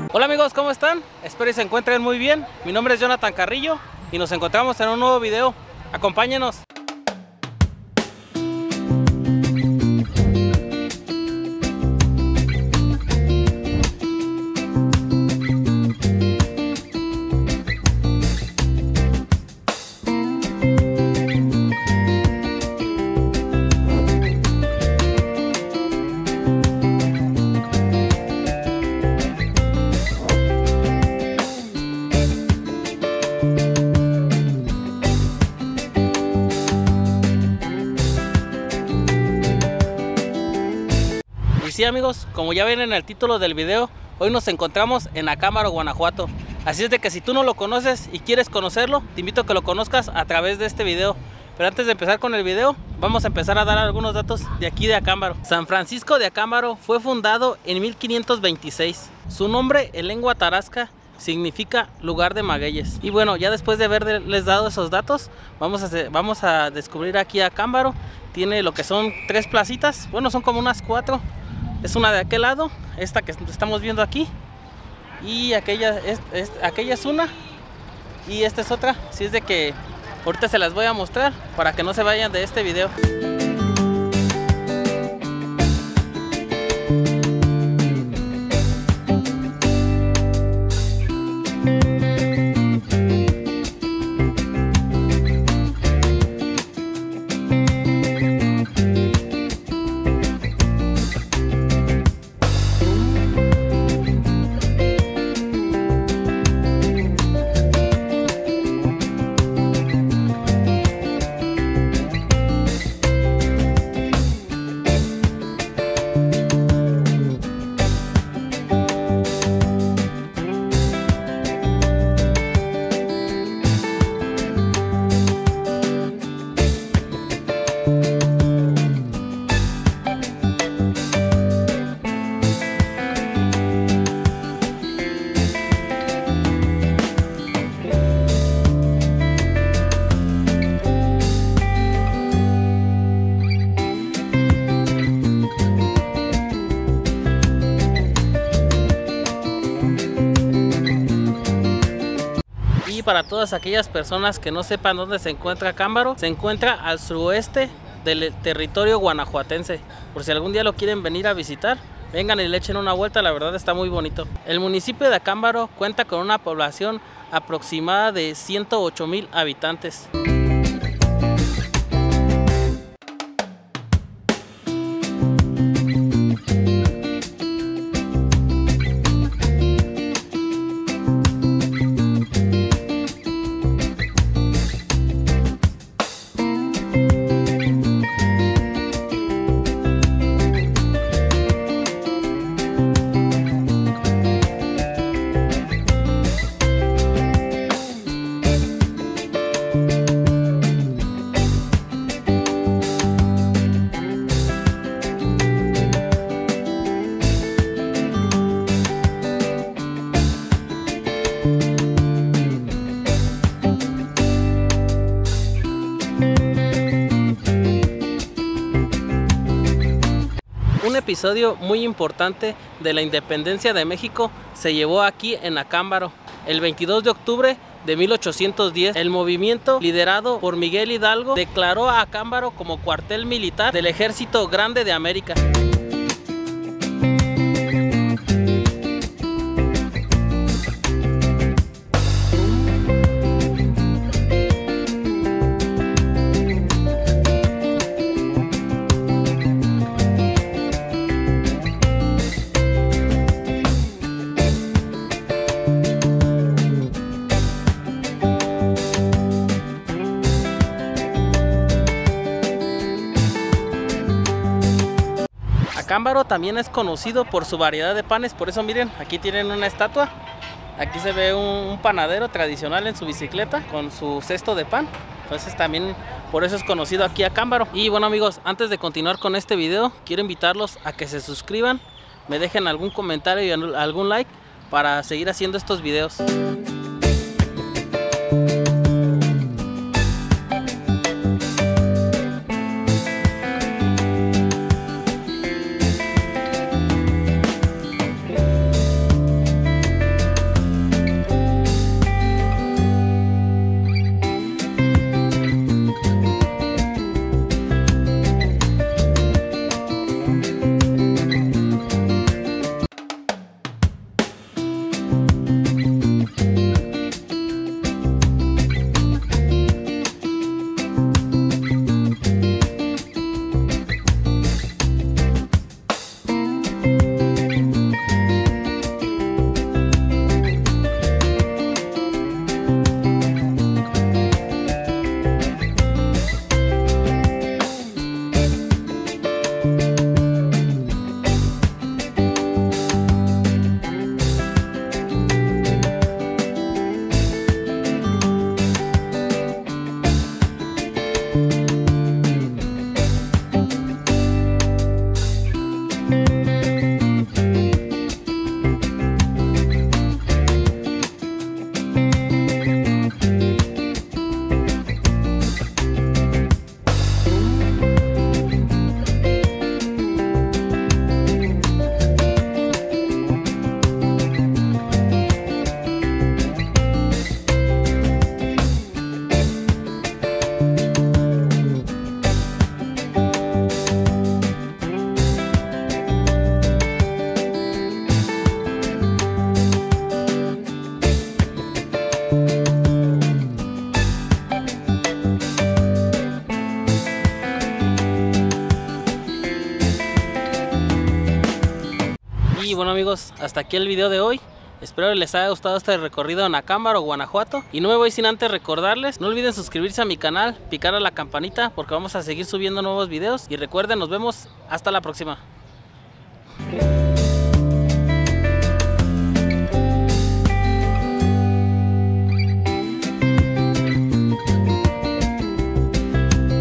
Hola amigos, ¿cómo están? Espero que se encuentren muy bien. Mi nombre es Jonathan Carrillo y nos encontramos en un nuevo video. Acompáñenos. Sí amigos, como ya ven en el título del video, hoy nos encontramos en Acámbaro, Guanajuato. Así es de que si tú no lo conoces y quieres conocerlo, te invito a que lo conozcas a través de este video. Pero antes de empezar con el video, vamos a empezar a dar algunos datos de aquí de Acámbaro. San Francisco de Acámbaro fue fundado en 1526. Su nombre en lengua tarasca significa lugar de magueyes. Y bueno, ya después de haberles dado esos datos, vamos a descubrir aquí Acámbaro. Tiene lo que son 3 placitas, bueno, son como unas 4. Es una de aquel lado, esta que estamos viendo aquí, y aquella es una, y esta es otra. Así es de que ahorita se las voy a mostrar para que no se vayan de este video. Y para todas aquellas personas que no sepan dónde se encuentra Acámbaro, se encuentra al suroeste del territorio guanajuatense. Por si algún día lo quieren venir a visitar, vengan y le echen una vuelta, la verdad está muy bonito. El municipio de Acámbaro cuenta con una población aproximada de 108,000 habitantes. Un episodio muy importante de la independencia de México se llevó aquí en Acámbaro. El 22 de octubre de 1810, el movimiento liderado por Miguel Hidalgo declaró a Acámbaro como cuartel militar del Ejército Grande de América. Acámbaro también es conocido por su variedad de panes, por eso miren, aquí tienen una estatua. Aquí se ve un panadero tradicional en su bicicleta con su cesto de pan. Entonces también por eso es conocido aquí Acámbaro. Y bueno amigos, antes de continuar con este video, quiero invitarlos a que se suscriban, me dejen algún comentario y algún like para seguir haciendo estos videos. bueno amigos, hasta aquí el video de hoy. Espero les haya gustado este recorrido en Acámbaro, Guanajuato. Y no me voy sin antes recordarles, no olviden suscribirse a mi canal, picar a la campanita porque vamos a seguir subiendo nuevos videos. Y recuerden, nos vemos hasta la próxima.